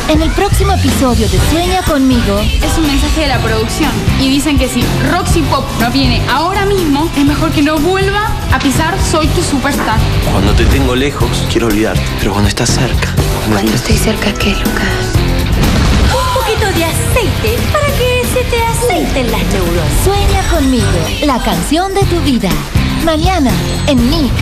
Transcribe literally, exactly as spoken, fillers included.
En el próximo episodio de Sueña Conmigo, es un mensaje de la producción y dicen que si Roxy Pop no viene ahora mismo, es mejor que no vuelva a pisar Soy Tu Superstar. Cuando te tengo lejos, quiero olvidarte, pero cuando estás cerca... Cuando estoy cerca, ¿qué, Lucas? Un poquito de aceite para que se te aceiten las neuronas. Sueña Conmigo, la canción de tu vida. Mañana, en Nick.